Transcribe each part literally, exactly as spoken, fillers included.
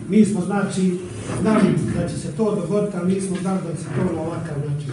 Mi smo znači znali da će se to dogoditi, ali nismo znali da će se to na ovakav način.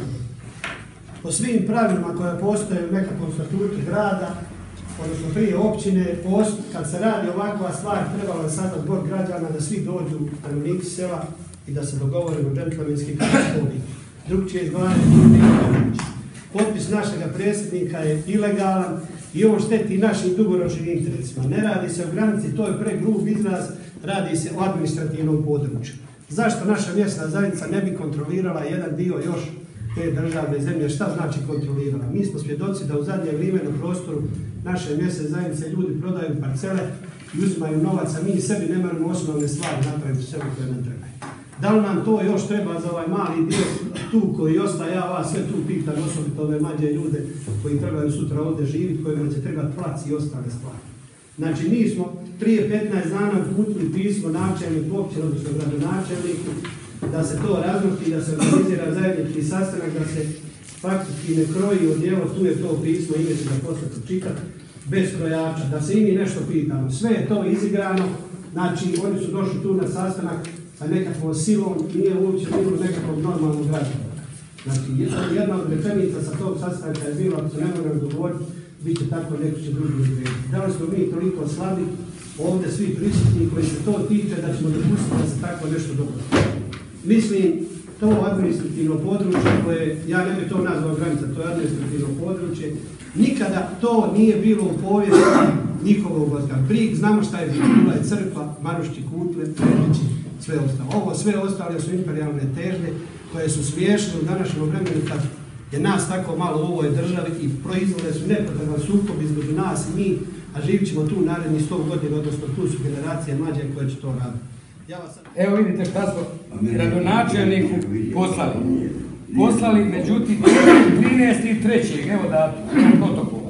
Po svim pravilima koje postoje u nekakvom statutu grada, odnosno prije općine, kad se radi ovakva stvar, trebalo je sada zbor građana da svi dođu stanovnici sela i da se dogovorimo džentlmenski kako to biti. Drugčije izdvajanje nije moguće. Potpis našega predsjednika je ilegalan i on šteti našim dugoročnim interesima. Ne radi se o granici, to je pregrub izraz, radi se o administrativnom području. Zašto naša mjesna zajednica ne bi kontrolirala jedan dio još te državne zemlje? Šta znači kontrolirala? Mi smo svjedoci da u zadnje vrijeme na prostoru naše mjesne zajednice ljudi prodaju parcele i uzimaju novac, a mi sebi ne moramo osnovne stvari napraviti u selu koje nam trebaju. Da li nam to još treba za ovaj mali dio tu koji ostaje, ja vas sve tu pitam, osobito ove mlađe ljude koji trebaju sutra ovdje živjeti, kojima će trebati plac i ostale stvari. Znači, mi smo prije petnaest dana uputili pismo načelniku općine, odnosno gradonačelniku, da se to razmrti, da se organizira zajednički sastanak, da se faktički ne kroji odjelo, tu je to pismo, ime će da posle pročitati, bez krojača, da se i mi nešto pitamo. Sve je to izigrano, znači oni su došli tu na sastanak sa nekakvom silom, nije uopće bilo nekakvog normalnog građana. Znači, jedna od rečenica sa tog sastanka je bilo, ako se ne moramo dogovoriti, bit će tako neko će drugi odrediti. Da li smo mi toliko slabi, ovdje svi prisutni koji se to tiče, da ćemo dopustiti da se tako nešto dogodi. Mislim, to administrativno područje koje, ja ne bih to nazvao granica, to je administrativno područje, nikada to nije bilo u povijesti njihovog odga. Prije znamo šta je bilo, bila je crkva, Marušći, Kutle, Trebići, sve ostalo. Ovo sve ostale su imperijalne težnje koje su svješile u današnjem vremenu kad je nas tako malo u ovoj državi i proizvode su nepotreban sukob između nas i mi, a živit ćemo tu narednih sto godina, odnosno tu su generacije mlađe koje će to raditi. Ja vas... Evo vidite šta smo gradonačelniku poslali. Poslali, međutim, trinaestog trećeg evo da protokola.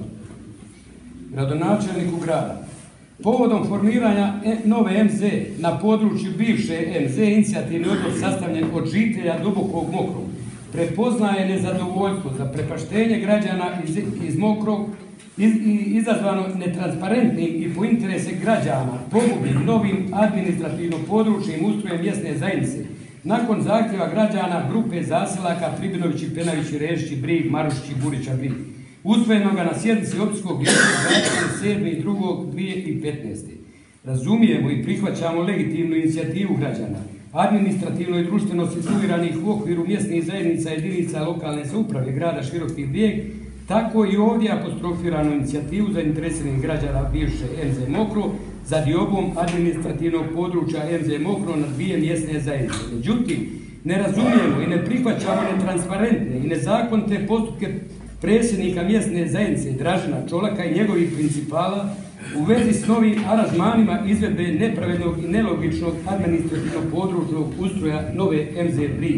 Gradonačelniku grada. Povodom formiranja nove em ze na području bivše em ze, inicijativni odbor sastavljen od žitelja Dubokog Mokrog prepoznaje nezadovoljstvo za prepaštenje građana iz, iz Mokrog iz, izazvano netransparentnim i po interese građana pogubnim novim administrativno područnim ustrojem mjesne zajednice nakon zahtjeva građana grupe zaselaka Pribinovići, Penavići, Rešići, Brig, Marušići, Burića, Brig, usvojenoga na sjednici općinskog vijeća dvadeset sedmog drugog dvije tisuće petnaeste. Razumijemo i prihvaćamo legitimnu inicijativu građana, administrativno i društveno situiranih u okviru mjesnih zajednica jedinica lokalne samouprave grada Široki Brijeg, tako i ovdje apostrofiranu inicijativu zainteresiranih građana bivše em ze Mokro za diobom administrativnog područja em ze Mokro na dvije mjesne zajednice. Međutim, ne razumijemo i ne prihvaćamo netransparentne i nezakonite postupke predsjednika mjesne zajednice Dražena Čolaka i njegovih principala u vezi s novim aranžmanima izvedbe nepravednog i nelogičnog administrativnog područnog ustroja nove em ze Brig.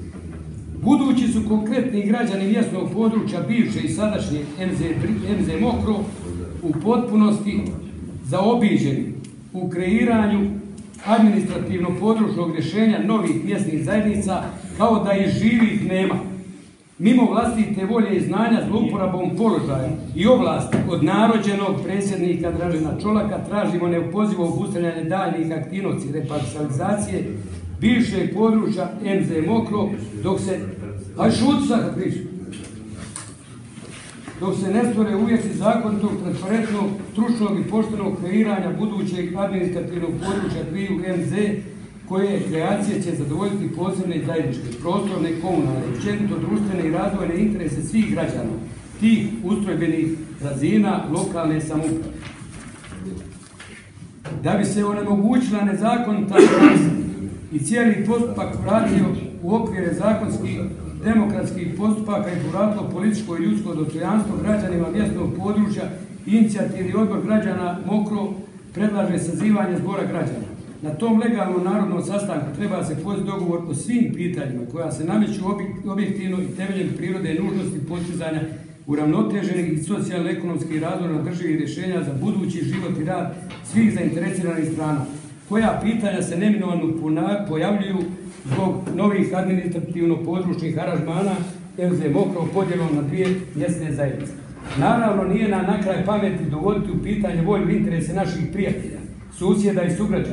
Budući su konkretni građani mjesnog područja bivše i sadašnje em ze Mokro u potpunosti zaobiđeni u kreiranju administrativnog područnog rješenja novih mjesnih zajednica kao da i živih nema. Mimo vlastite volje i znanja zlouporabom položaja i ovlasti od narođenog predsjednika Dražena Čolaka tražimo neopozivo obustavljanje daljnjih aktivnosti reparcelizacije bivšeg područja em ze Mokro dok se, aj šuti sad priču, dok se ne stvore uvjeti zakonitog, transparentnog, stručnog i poštenog kreiranja budućeg administrativnog područja dviju em ze koje kreacije će zadovoljiti posebne i zajedničke, prostorne, komunalne, općenito društvene i razvojne interese svih građana, tih ustrojbenih razina lokalne samouprave. Da bi se onemogućila nezakonita praksa i cijeli postupak vratio u okvire zakonskih, demokratskih postupaka i povratilo političko i ljudsko dostojanstvo građanima mjesnog područja, inicijativni odbor građana Mokro predlaže sazivanje zbora građana. Na tom legalnom narodnom sastanku treba se postići dogovor o svim pitanjima koja se nameću objektivno i temeljem prirode nužnosti postizanja uravnoteženih i socijalno-ekonomskih razvojno održivih rješenja za budući život i rad svih zainteresiranih strana, koja pitanja se neminovano pojavljuju zbog novih administrativno-područnih aranžmana em ze Mokro podjelom na dvije mjesne zajednice. Naravno, nije nam na kraj pameti dovoditi u pitanje volju interese naših prijatelja, susjeda i sugrađana,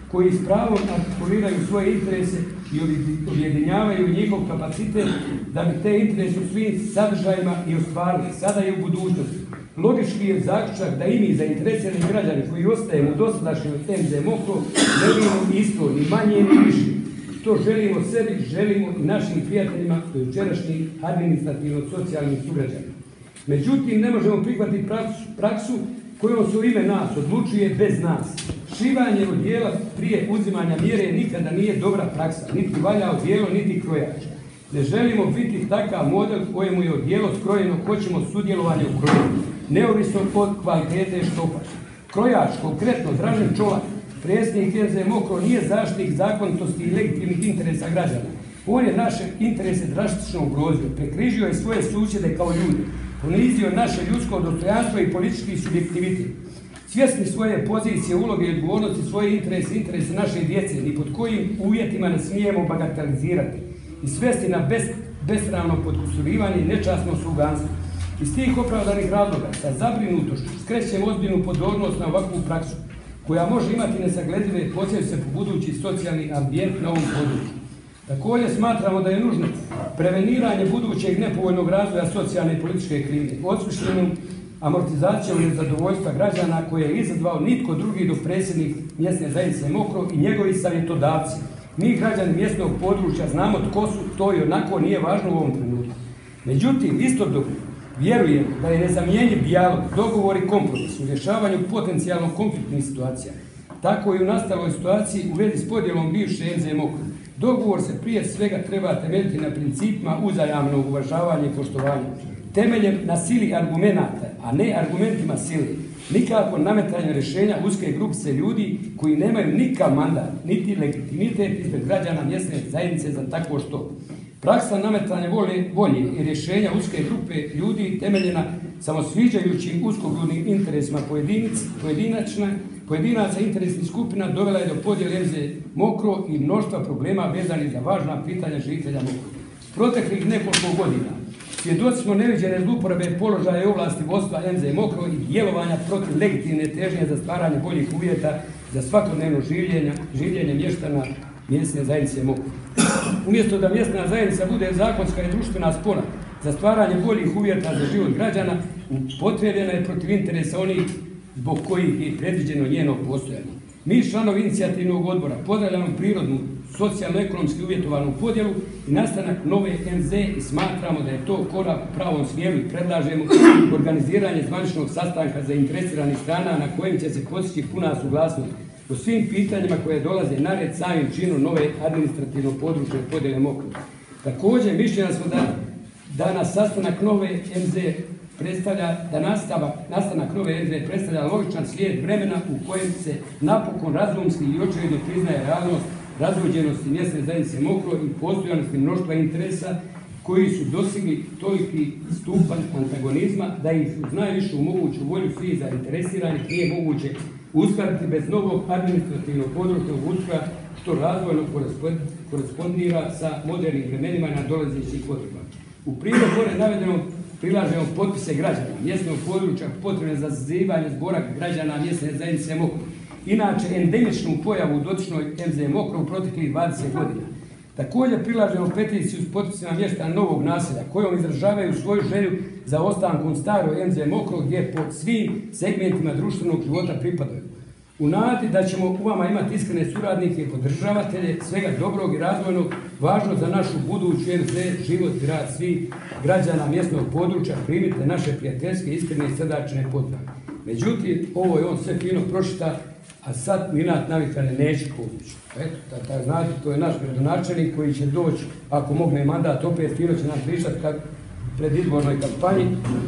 koji s pravom artikuliraju svoje interese i objedinjavaju njihov kapacitet da bi te interese u svim sadržajima i ostvarili sada i u budućnosti. Logički je zaključak da i mi zainteresirani građani koji ostajemo u dosadašnjoj M Z Mokro želimo isto, ni manje ni više. Što želimo sebi, želimo i našim prijateljima, to je jučerašnji administrativno-socijalni sugrađani. Međutim, ne možemo prihvatiti praksu, praksu kojom se u ime nas odlučuje bez nas. Šivanje odijela prije uzimanja mjere nikada nije dobra praksa, niti valja odijelo, niti krojač. Ne želimo biti takav model kojemu je odijelo skrojeno, hoćemo sudjelovanje u krojenju, neovisno od kvalitete štopača. Krojač, konkretno Dražen Čolak, predsjednik M Z Mokro, nije zaštitnik zakonitosti i legitimnih interesa građana. On je naše interese drastično ugrozio, prekrižio je svoje susjede kao ljudi, ponizio naše ljudsko dostojanstvo i politički subjektivitet. Svjesni svoje pozicije, uloge i odgovornosti, svoje interese, interese naše djece, ni pod kojim uvjetima ne smijemo bagatelizirati i svesti na bez, besramno potkusurivanje i nečasno sluganstvo. Iz tih opravdanih razloga sa zabrinutošću skrećem ozbiljnu pozornost na ovakvu praksu, koja može imati nesagledive posljedice po budući socijalni ambijent na ovom području. Također smatramo da je nužno preveniranje budućeg nepovoljnog razvoja socijalne i političke klime, osmišljenom amortizacijom nezadovoljstva građana koje je izazvao nitko drugi do predsjednik mjesne zajednice Mokro i njegovi savjetodavci. Mi građani mjesnog područja znamo tko su, to i onako nije važno u ovom trenutku. Međutim, istodobno vjerujem da je nezamjenjiv dijalog, dogovor i kompromis u rješavanju potencijalno konfliktnih situacija. Tako i u nastaloj situaciji u vezi s podjelom bivše M Z Mokro. Dogovor se prije svega treba temeljiti na principima uzajamnog uvažavanja i poštovanja, temeljem na sili argumenata, a ne argumentima sile. Nikako nametanje rješenja uske grupice ljudi koji nemaju nikakav mandat, niti legitimitet ispred građana mjesne zajednice za takvo što. Praksa nametanja volje, volje i rješenja uske grupe ljudi temeljena samosviđajućim uskogrudnim interesima pojedinačna, pojedinaca interesnih skupina dovela je do podjele M Z Mokro i mnoštva problema vezanih za važna pitanja žitelja Mokro. Proteklih nekoliko godina svjedoci smo neviđene zlouporabe položaja i ovlasti vodstva M Z Mokro i djelovanja protiv legitimne težnje za stvaranje boljih uvjeta za svakodnevno življenje, življenje mještana mjesne zajednice Mokro. Umjesto da mjesna zajednica bude zakonska i društvena spona za stvaranje boljih uvjeta za život građana, upotrijebljena je protiv interesa onih zbog kojih je predviđeno njeno postojanje. Mi, članovi inicijativnog odbora, pozdravljamo prirodnu, socijalno-ekonomski uvjetovanu podjelu i nastanak nove M Z i smatramo da je to korak u pravom smjeru i predlažemo organiziranje zvaničnog sastanka zainteresiranih strana na kojem će se postići puna suglasnost o svim pitanjima koje dolaze na red samim činom nove administrativno područne podjele Mokro. Također, mišljena smo da, da nas sastanak nove M Z predstavlja, da nastavak, nastanak nove M Z predstavlja logičan slijed vremena u kojem se napokon razumski i očevidno priznaje realnost razvođenosti mjesne zajednice Mokro i postojanosti mnoštva interesa koji su dostigli toliki stupanj antagonizma da ih uz najvišu moguću volju svih zainteresiranih nije moguće uskladiti bez novog administrativnog područnog ustroja što razvojno korespondira sa modernim vremenima na dolazećih potreba. U prilog gore navedenom prilažemo potpise građana mjesnog područja potrebne za sazivanje zbora građana mjesne zajednice Mokro. Inače, endemičnu pojavu u dotičnoj M Z Mokro u proteklih dvadeset godina. Također prilažemo peticiju s potpisima mještana novog naselja kojom izražavaju svoju želju za ostankom staroj M Z Mokro gdje po svim segmentima društvenog života pripadaju. U nadi da ćemo u vama imati iskrene suradnike i podržavatelje svega dobrog i razvojnog, važno za našu buduću M Z, život i rad svih građana mjesnog područja, primite naše prijateljske, iskrene i srdačne pozdrave. Međutim, ovo je on sve fino pročita, a sad Minat Navikane neće povući. Eto, tako znate, to je naš gradonačelnik koji će doći, ako mogne mandat, opet fino će nam pričati kad pred izbornoj kampanji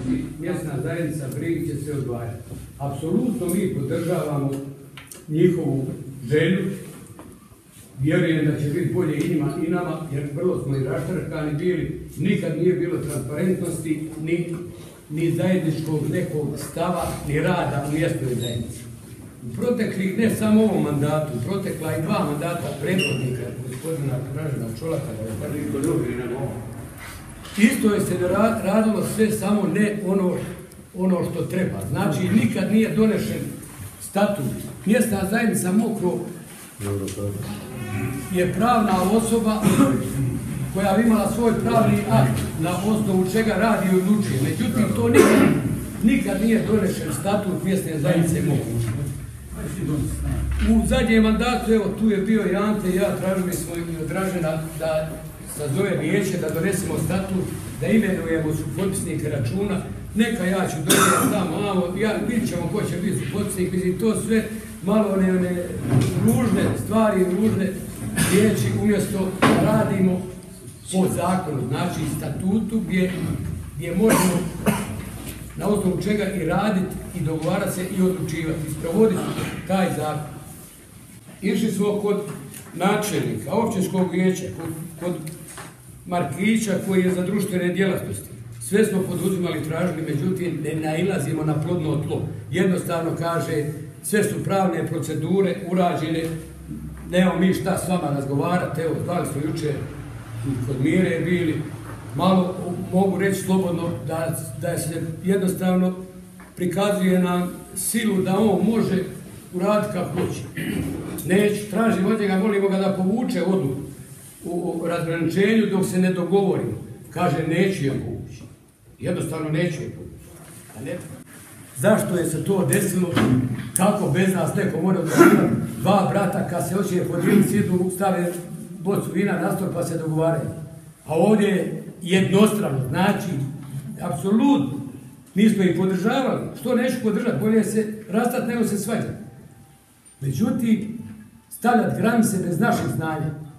i mjesna zajednica Brig će se odvajati. Apsolutno mi podržavamo njihovu želju, vjerujem da će biti bolje i njima i nama, jer vrlo smo i raštrkani bili, nikad nije bilo transparentnosti, ni, ni zajedničkog nekog stava, ni rada u mjesnoj zajednici. U proteklih, ne samo u ovom mandatu, protekla i dva mandata prethodnika, gospodina Dražena Čolaka, da je tako drugi nego ovo. Isto je se radilo sve, samo ne ono, ono što treba. Znači, nikad nije donešen statut. Mjesna zajednica Mokro je pravna osoba koja bi imala svoj pravni akt na osnovu čega radi i odlučuje. Međutim, to nikad, nikad nije donešen statut mjesne zajednice moguće. U zadnjem mandatu, evo tu je bio i Ante i ja, tražili smo i od Dražena da sazove vijeće, da donesemo statut, da imenujemo supotpisnike računa. Neka ja ću donijeti tamo, malo, ja, vidit ćemo ko će biti supotpisnik, mislim, to sve malo ne, ne ružne stvari, ružne riječi, umjesto da radimo po zakonu, znači statutu gdje, gdje možemo na osnovu čega i raditi i dogovarati se i odlučivati, isprovoditi taj zakon. Išli smo kod načelnika, općinskog vijeća, kod, kod Markića koji je za društvene djelatnosti. Sve smo poduzimali, tražili, međutim ne nailazimo na plodno tlo. Jednostavno kaže, sve su pravne procedure urađene, nemamo mi šta s vama razgovarati, evo, zvali smo jučer kod Mire bili, malo mogu reći slobodno da, da se jednostavno prikazuje nam silu da on može uraditi kako hoće. Neću, tražim od njega, molimo ga da povuče odluku u razgraničenju dok se ne dogovorimo. Kaže, neću je povući. Jednostavno neću je povući. Zašto je se to desilo? Kako bez nas neko mora odgovoriti? Dva brata kad se hoće podijeliti sjedu, stave bocu vina na stol pa se dogovaraju. A ovdje je jednostrano, znači, apsolutno, mi smo ih podržavali. Što neću podržati? Bolje se rastati nego se svađati. Međutim, stavljati granice bez naših znanja.